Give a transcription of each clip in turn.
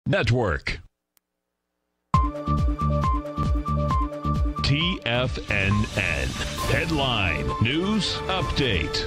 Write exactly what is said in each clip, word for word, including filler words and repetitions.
Network. T F N N. Headline News Update.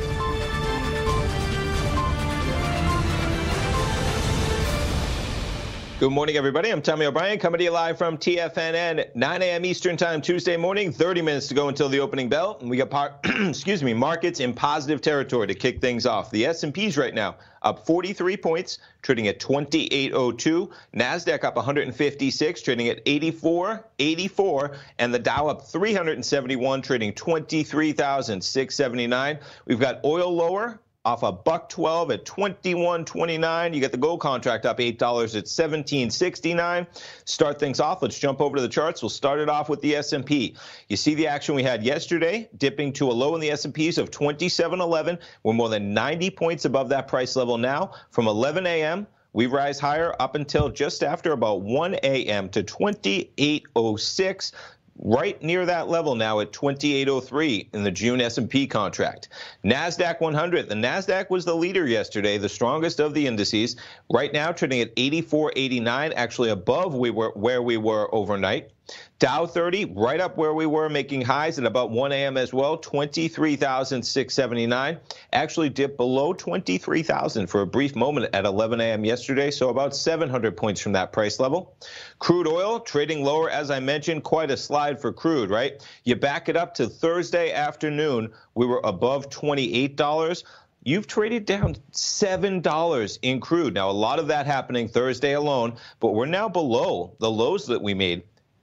Good morning, everybody. I'm Tommy O'Brien, coming to you live from T F N N, nine a.m. Eastern Time, Tuesday morning. thirty minutes to go until the opening bell. And we got, par- excuse me, markets in positive territory to kick things off. The S and P's right now up forty-three points, trading at twenty-eight oh two. NASDAQ up one hundred fifty-six, trading at eighty-four eighty-four. And the Dow up three hundred seventy-one, trading twenty-three thousand six hundred seventy-nine. We've got oil lower, off a buck twelve at twenty-one twenty-nine. You get the gold contract up eight dollars at seventeen sixty-nine. Start things off. Let's jump over to the charts. We'll start it off with the S and P. You see the action we had yesterday, dipping to a low in the S and P's of twenty-seven eleven. We're more than ninety points above that price level now. From eleven a.m., we rise higher up until just after about one a.m. to twenty-eight oh six. Right near that level now at twenty-eight oh three in the June S and P contract. NASDAQ one hundred. The NASDAQ was the leader yesterday, the strongest of the indices. Right now trading at eighty-four eighty-nine, actually above we were where we were overnight. Dow thirty, right up where we were, making highs at about one a.m. as well, twenty-three thousand six hundred seventy-nine. Actually dipped below twenty-three thousand for a brief moment at eleven a.m. yesterday, so about seven hundred points from that price level. Crude oil trading lower, as I mentioned, quite a slide for crude, right? You back it up to Thursday afternoon, we were above twenty-eight dollars. You've traded down seven dollars in crude. Now, a lot of that happening Thursday alone, but we're now below the lows that we made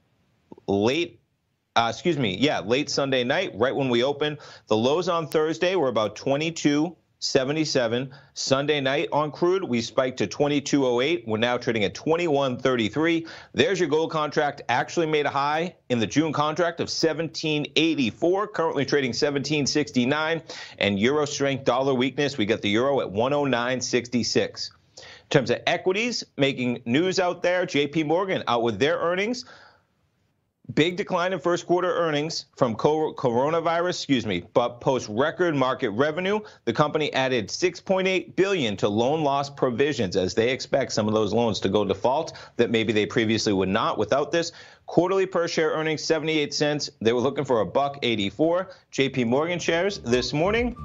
late, uh, excuse me, yeah, late Sunday night, right when we opened. The lows on Thursday were about twenty-two seventy-seven. Sunday night on crude, we spiked to twenty-two oh eight. We're now trading at twenty-one thirty-three. There's your gold contract. Actually made a high in the June contract of seventeen eighty-four, currently trading seventeen sixty-nine. And euro strength, dollar weakness, we got the euro at one oh nine sixty-six. In terms of equities, making news out there, J P Morgan out with their earnings. Big decline in first quarter earnings from coronavirus, excuse me, but post record market revenue. The company added six point eight billion dollars to loan loss provisions as they expect some of those loans to go default that maybe they previously would not without this. Quarterly per share earnings, seventy-eight cents. They were looking for a buck eighty-four. J P Morgan shares this morning.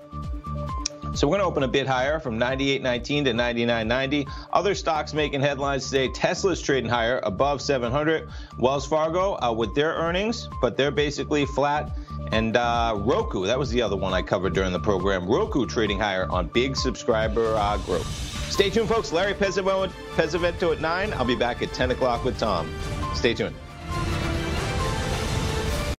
So we're going to open a bit higher from ninety-eight nineteen to ninety-nine ninety. Other stocks making headlines today. Tesla's trading higher, above seven hundred. Wells Fargo uh, with their earnings, but they're basically flat. And uh, Roku, that was the other one I covered during the program. Roku trading higher on big subscriber uh, growth. Stay tuned, folks. Larry Pesavento at nine. I'll be back at ten o'clock with Tom. Stay tuned.